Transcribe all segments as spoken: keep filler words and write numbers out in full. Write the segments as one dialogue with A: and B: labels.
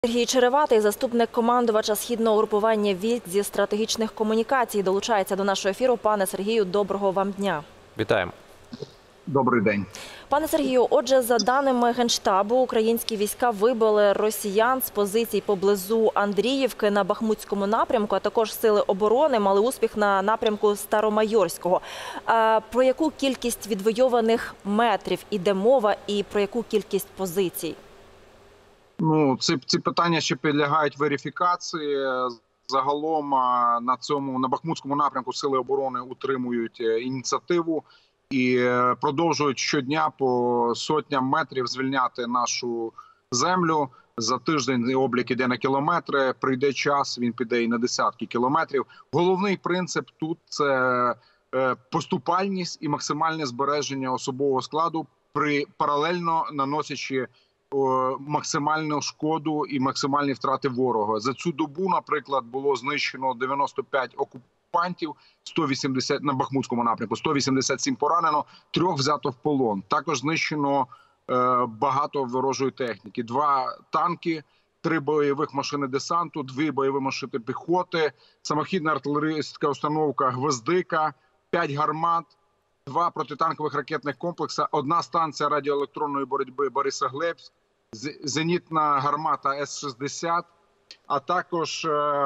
A: Сергій Череватий, заступник командувача Східного угрупування військ зі стратегічних комунікацій, долучається до нашого ефіру. Пане Сергію, доброго вам дня.
B: Вітаємо.
C: Добрий день.
A: Пане Сергію, отже, за даними Генштабу, українські війська вибили росіян з позицій поблизу Андріївки на Бахмутському напрямку, а також сили оборони мали успіх на напрямку Старомайорського. Про яку кількість відвойованих метрів іде мова і про яку кількість позицій?
C: Ну, ці, ці питання ще підлягають верифікації. Загалом на цьому, на Бахмутському напрямку сили оборони утримують ініціативу і продовжують щодня по сотням метрів звільняти нашу землю. За тиждень облік іде на кілометри, прийде час, він піде і на десятки кілометрів. Головний принцип тут – це поступальність і максимальне збереження особового складу, при паралельно наносячи максимальну шкоду і максимальні втрати ворога. За цю добу, наприклад, було знищено дев'яносто п'ять окупантів, сто вісімдесят на Бахмутському напрямку, сто вісімдесят сім поранено, трьох взято в полон. Також знищено е, багато ворожої техніки. Два танки, три бойових машини десанту, дві бойові машини піхоти, самохідна артилерійська установка «Гвоздика», п'ять гармат, два протитанкових ракетних комплекси, одна станція радіоелектронної боротьби «Борисоглебськ», зенітна гармата С шістдесят, а також е, е,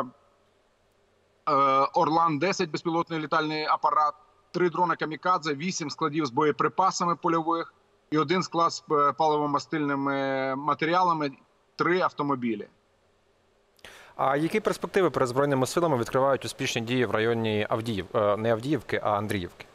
C: Орлан десять безпілотний літальний апарат, три дрони камікадзе, вісім складів з боєприпасами польових і один склад з паливо-мастильними матеріалами, три автомобілі.
B: А які перспективи перед Збройними силами відкривають успішні дії в районі Авдіїв, не Авдіївки, а Андріївки?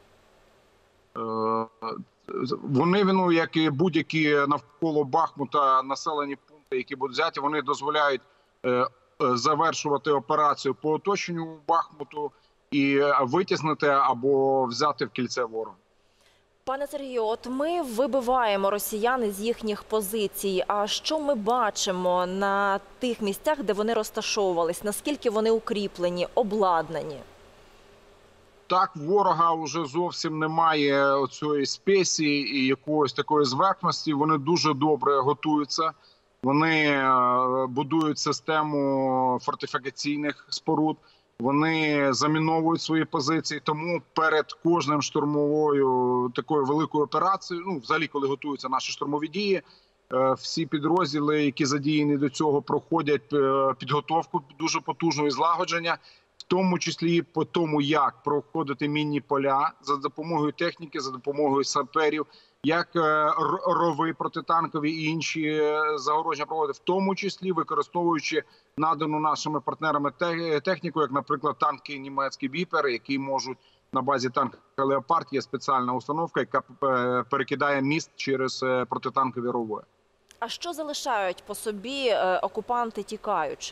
C: Вони, ну, як і будь-які навколо Бахмута населені пункти, які будуть взяті, вони дозволяють е, завершувати операцію по оточенню Бахмуту і витіснити або взяти в кільце ворога.
A: Пане Сергію, от ми вибиваємо росіян з їхніх позицій. А що ми бачимо на тих місцях, де вони розташовувались? Наскільки вони укріплені, обладнані?
C: Так, ворога вже зовсім немає оцієї спеції і якоїсь такої зверхності. Вони дуже добре готуються. Вони будують систему фортифікаційних споруд. Вони заміновують свої позиції. Тому перед кожним штурмовою такою великою операцією, ну, взагалі, коли готуються наші штурмові дії, всі підрозділи, які задіяні до цього, проходять підготовку дуже потужну і злагодження. В тому числі по тому, як проходити мінні поля за допомогою техніки, за допомогою саперів, як рови протитанкові і інші загородження проводити, в тому числі використовуючи надану нашими партнерами техніку, як, наприклад, танки німецькі «Віпер», які можуть на базі танка «Леопард», є спеціальна установка, яка перекидає міст через протитанкові рови.
A: А що залишають по собі окупанти, тікаючи?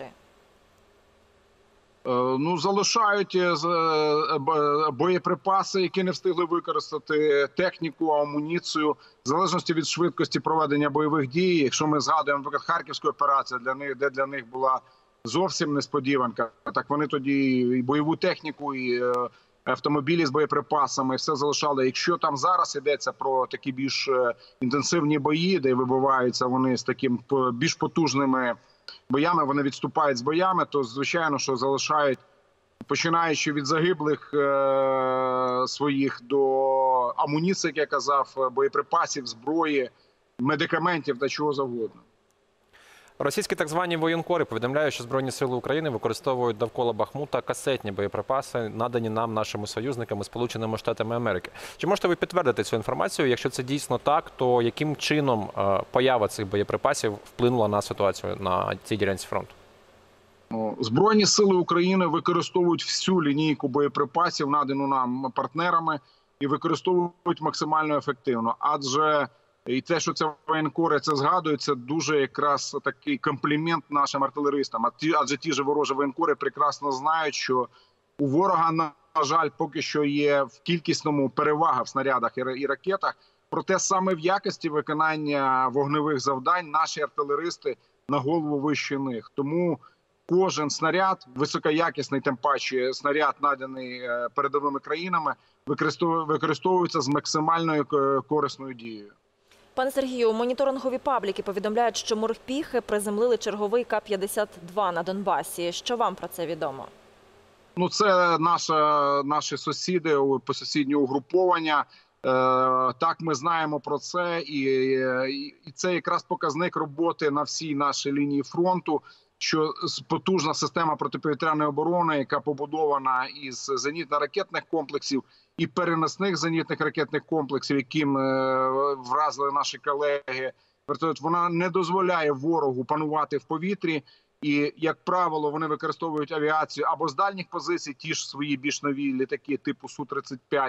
C: Ну, залишають боєприпаси, які не встигли використати, техніку, амуніцію, в залежності від швидкості проведення бойових дій. Якщо ми згадуємо, наприклад, Харківську операцію, для них, де для них була зовсім несподіванка, так вони тоді і бойову техніку, і автомобілі з боєприпасами, все залишали. Якщо там зараз йдеться про такі більш інтенсивні бої, де вибиваються вони з таким більш потужними боями, вони відступають з боями, то, звичайно, що залишають, починаючи від загиблих е своїх до амуніції, як я казав, боєприпасів, зброї, медикаментів та чого завгодно.
B: Російські так звані воєнкори повідомляють, що Збройні сили України використовують довкола Бахмута касетні боєприпаси, надані нам, нашими союзниками, Сполученими Штатами Америки. Чи можете ви підтвердити цю інформацію? Якщо це дійсно так, то яким чином поява цих боєприпасів вплинула на ситуацію на цій ділянці фронту?
C: Збройні сили України використовують всю лінійку боєприпасів, надану нам партнерами, і використовують максимально ефективно. Адже і те, що це воєнкори це згадують, це дуже якраз такий комплімент нашим артилеристам. Адже ті ж ворожі воєнкори прекрасно знають, що у ворога, на жаль, поки що є в кількісному перевага в снарядах і ракетах. Проте саме в якості виконання вогневих завдань наші артилеристи на голову вище них. Тому кожен снаряд, високоякісний, тим паче снаряд, наданий передовими країнами, використовується з максимальною корисною дією.
A: Пане Сергію, моніторингові пабліки повідомляють, що морпіхи приземлили черговий Ка п'ятдесят два на Донбасі. Що вам про це відомо?
C: Ну, це наша, наші сусіди, посусідні угруповання. Так, ми знаємо про це, і, і це якраз показник роботи на всій нашій лінії фронту, що потужна система протиповітряної оборони, яка побудована із зенітно-ракетних комплексів і переносних зенітних ракетних комплексів, яким вразили наші колеги, вона не дозволяє ворогу панувати в повітрі. І, як правило, вони використовують авіацію або з дальніх позицій, ті ж свої більш нові літаки типу Су тридцять п'ять,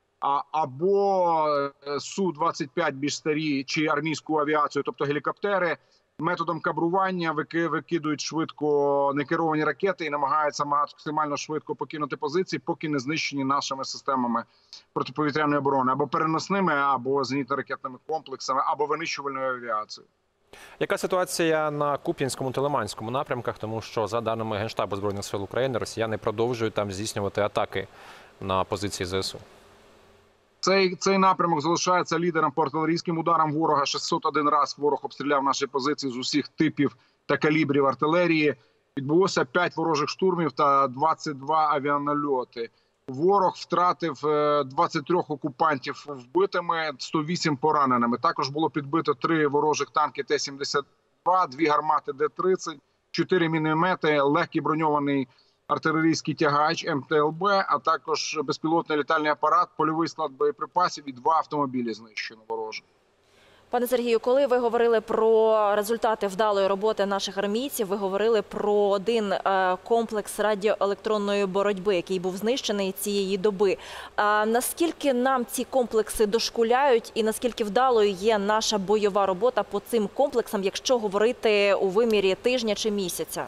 C: або Су двадцять п'ять більш старі, чи армійську авіацію, тобто гелікоптери, методом кабрування викидують швидко некеровані ракети і намагаються максимально швидко покинути позиції, поки не знищені нашими системами протиповітряної оборони, або переносними, або зенітно-ракетними комплексами, або винищувальною авіацією.
B: Яка ситуація на Куп'янському та Лиманському напрямках? Тому що, за даними Генштабу Збройних сил України, росіяни продовжують там здійснювати атаки на позиції Зе Ес У.
C: Цей, цей напрямок залишається лідером по артилерійським ударам ворога. шістсот один раз ворог обстріляв наші позиції з усіх типів та калібрів артилерії. Відбулося п'ять ворожих штурмів та двадцять два авіанальоти. Ворог втратив двадцять три окупантів вбитими, сто вісім пораненими. Також було підбито три ворожих танки Т сімдесят два, дві гармати Д тридцять, чотири міномети, легкий броньований артилерійський тягач Ем Те Ел Бе, а також безпілотний літальний апарат, польовий склад боєприпасів і два автомобілі знищено ворожих.
A: Пане Сергію, коли ви говорили про результати вдалої роботи наших армійців, ви говорили про один комплекс радіоелектронної боротьби, який був знищений цієї доби. А наскільки нам ці комплекси дошкуляють і наскільки вдалою є наша бойова робота по цим комплексам, якщо говорити у вимірі тижня чи місяця?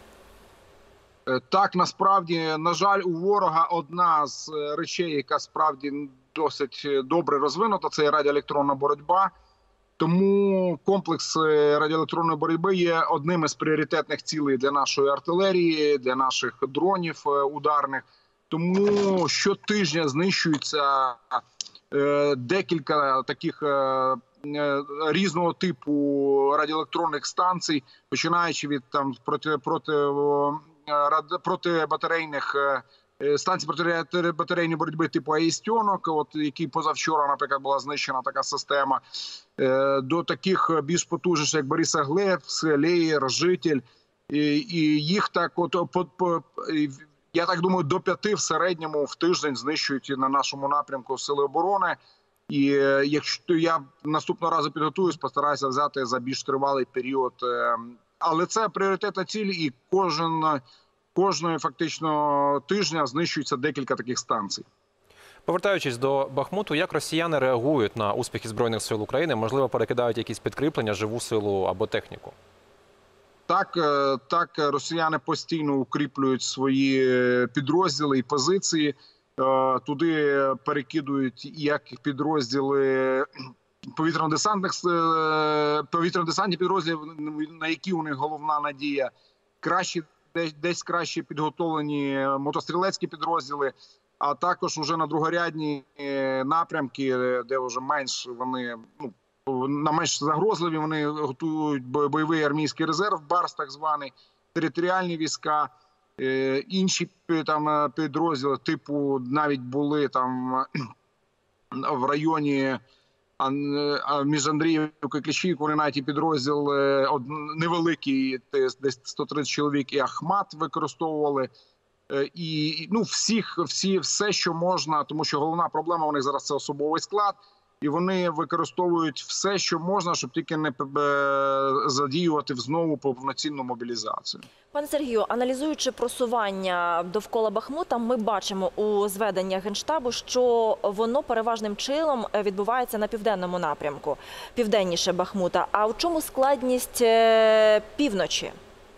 C: Так, насправді, на жаль, у ворога одна з речей, яка справді досить добре розвинута, це радіоелектронна боротьба. Тому комплекс радіоелектронної боротьби є одним із пріоритетних цілей для нашої артилерії, для наших дронів ударних. Тому щотижня знищується декілька таких різного типу радіоелектронних станцій, починаючи від там проти проти протибатарейних станцій протибатарейної боротьби типу Аїстьонок, от які позавчора, наприклад, була знищена така система, до таких більш потужних, як Борисоглебськ, Леєр, Житель, і, і їх так от по, по, я так думаю, до п'яти в середньому в тиждень знищують на нашому напрямку Сили оборони. І якщо я наступного разу підготуюсь, постараюся взяти за більш тривалий період. Але це пріоритетна ціль, і кожен, кожної фактично тижня знищується декілька таких станцій.
B: Повертаючись до Бахмуту, як росіяни реагують на успіхи Збройних сил України? Можливо, перекидають якісь підкріплення, живу силу або техніку?
C: Так, так, росіяни постійно укріплюють свої підрозділи і позиції. Туди перекидують як підрозділи повітряно-десантних повітряно-десантні підрозділи, на які у них головна надія. Кращі, десь, десь краще підготовлені мотострілецькі підрозділи, а також уже на другорядні напрямки, де вже менш вони, ну, на менш загрозливі, вони готують бойовий армійський резерв, Барс так званий, територіальні війська. Інші там підрозділи, типу, навіть були там в районі між Андріївкою і Кліщівкою, вони навіть і підрозділ невеликий, десь сто тридцять чоловік, і Ахмат використовували. І, ну, всіх, всі, все, що можна, тому що головна проблема у них зараз – це особовий склад. І вони використовують все, що можна, щоб тільки не задіювати знову повноцінну мобілізацію.
A: Пане Сергію, аналізуючи просування довкола Бахмута, ми бачимо у зведеннях Генштабу, що воно переважним чином відбувається на південному напрямку, південніше Бахмута. А у чому складність півночі?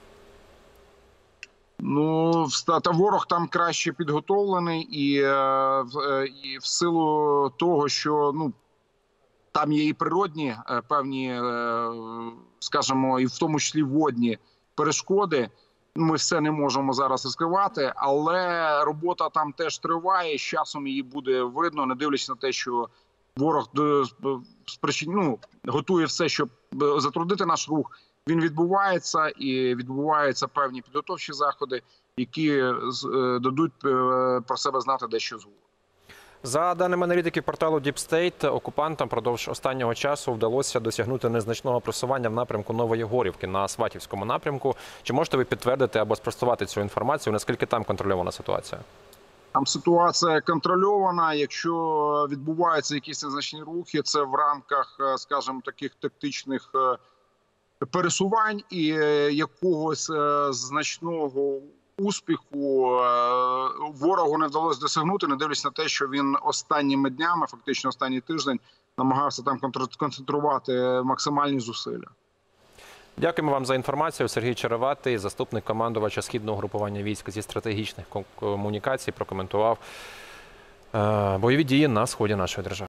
C: Ну, та ворог там краще підготовлений, і, і в силу того, що, ну, там є і природні певні, скажімо, і в тому числі водні перешкоди. Ми все не можемо зараз розкривати, але робота там теж триває, з часом її буде видно, не дивлячись на те, що ворог е, спричин- ну, готує все, щоб е, затруднити наш рух. Він відбувається, і відбуваються певні підготовчі заходи, які е, дадуть е, про себе знати дещо згодом.
B: За даними аналітиків порталу Deep State, окупантам продовж останнього часу вдалося досягнути незначного просування в напрямку Нової Горівки на Сватівському напрямку. Чи можете ви підтвердити або спростувати цю інформацію? Наскільки там контрольована ситуація?
C: Там ситуація контрольована. Якщо відбуваються якісь незначні рухи, це в рамках, скажімо, таких тактичних пересувань і якогось значного успіху ворогу не вдалося досягнути, не дивлячись на те, що він останніми днями, фактично останній тиждень, намагався там концентрувати максимальні зусилля.
B: Дякуємо вам за інформацію. Сергій Череватий, заступник командувача Східного групування військ зі стратегічних комунікацій, прокоментував бойові дії на сході нашої держави.